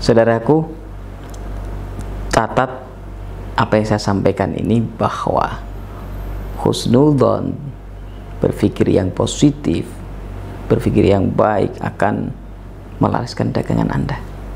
Saudaraku, catat apa yang saya sampaikan ini, bahwa husnudzon, berpikir yang positif, berpikir yang baik akan melariskan dagangan Anda.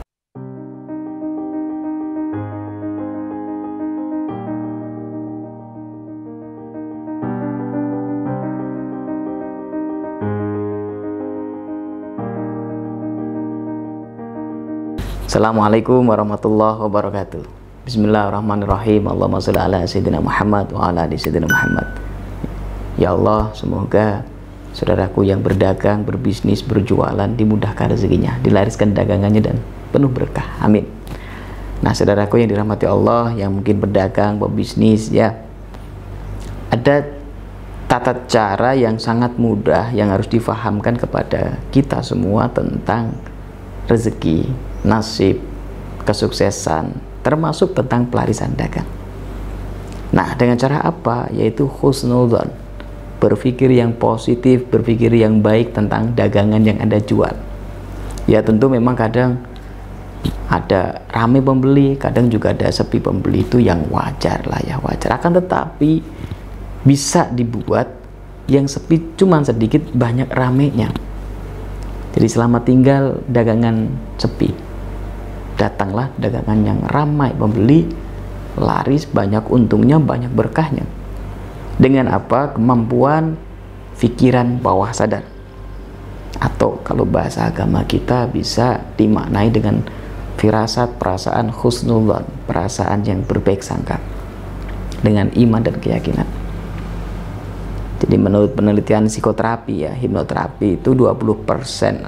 Assalamualaikum warahmatullahi wabarakatuh. Bismillahirrahmanirrahim. Allahumma sholli ala sayyidina Muhammad wa ala ali sayyidina Muhammad. Ya Allah, semoga saudaraku yang berdagang, berbisnis, berjualan dimudahkan rezekinya, dilariskan dagangannya dan penuh berkah. Amin. Nah, saudaraku yang dirahmati Allah, yang mungkin berdagang, berbisnis, ya, ada tata cara yang sangat mudah yang harus difahamkan kepada kita semua tentang rezeki, nasib, kesuksesan, termasuk tentang pelarisan dagang. Nah, dengan cara apa? Yaitu husnudzon, berpikir yang positif, berpikir yang baik tentang dagangan yang Anda jual. Ya, tentu memang kadang ada ramai pembeli, kadang juga ada sepi pembeli, itu yang wajar lah ya, wajar. Akan tetapi bisa dibuat yang sepi cuman sedikit, banyak ramenya. Jadi selama tinggal dagangan sepi, datanglah dagangan yang ramai pembeli, laris, banyak untungnya, banyak berkahnya. Dengan apa? Kemampuan pikiran bawah sadar, atau kalau bahasa agama kita bisa dimaknai dengan firasat, perasaan husnudzon, perasaan yang berbaik sangka, dengan iman dan keyakinan. Jadi menurut penelitian psikoterapi, ya, hipnoterapi itu 12%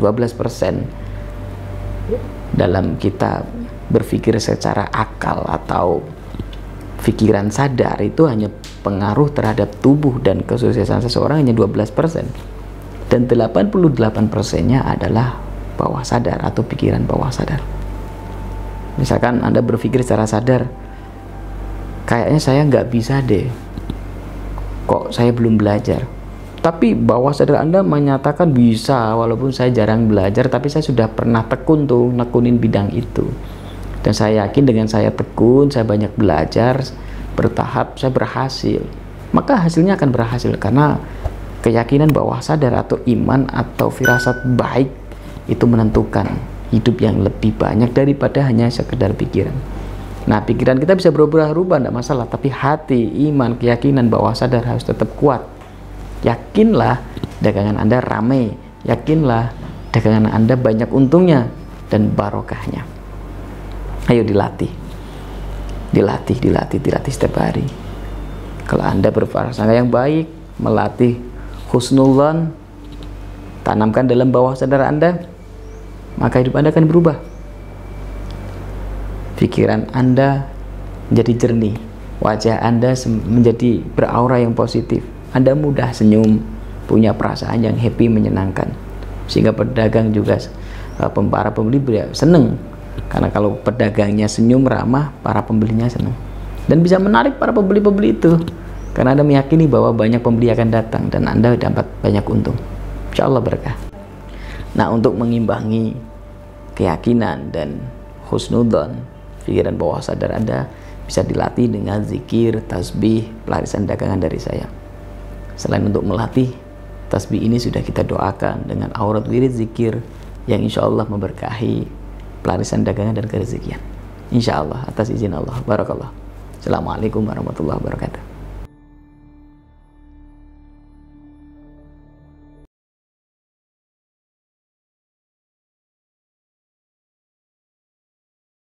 dalam kita berpikir secara akal atau pikiran sadar, itu hanya pengaruh terhadap tubuh dan kesuksesan seseorang hanya 12%, dan 88%-nya adalah bawah sadar atau pikiran bawah sadar. Misalkan Anda berpikir secara sadar, kayaknya saya nggak bisa deh, kok saya belum belajar, tapi bawah sadar Anda menyatakan bisa, walaupun saya jarang belajar, tapi saya sudah pernah tekun tuh, nekunin bidang itu, dan saya yakin dengan saya tekun, saya banyak belajar, bertahap, saya berhasil, maka hasilnya akan berhasil, karena keyakinan bawah sadar atau iman atau firasat baik itu menentukan hidup yang lebih banyak daripada hanya sekedar pikiran. Nah, pikiran kita bisa berubah-ubah, tidak masalah, tapi hati, iman, keyakinan bawah sadar harus tetap kuat. Yakinlah dagangan Anda ramai, yakinlah dagangan Anda banyak untungnya dan barokahnya. Ayo dilatih, dilatih setiap hari. Kalau Anda berprasangka yang baik, melatih husnudzon, tanamkan dalam bawah sadar Anda, maka hidup Anda akan berubah. Pikiran Anda menjadi jernih, wajah Anda menjadi beraura yang positif, Anda mudah senyum, punya perasaan yang happy, menyenangkan, sehingga pedagang juga, para pembeli senang, karena kalau pedagangnya senyum, ramah, para pembelinya senang, dan bisa menarik para pembeli-pembeli itu, karena Anda meyakini bahwa banyak pembeli akan datang dan Anda dapat banyak untung. Insya Allah berkah. Nah, untuk mengimbangi keyakinan dan husnudzon, pikiran bawah sadar Anda bisa dilatih dengan zikir, tasbih, pelarisan dagangan dari saya. Selain untuk melatih, tasbih ini sudah kita doakan dengan aurat wirid zikir yang insya Allah memberkahi pelarisan dagangan dan kerezekian. Insya Allah, atas izin Allah. Barakallah. Assalamualaikum warahmatullahi wabarakatuh.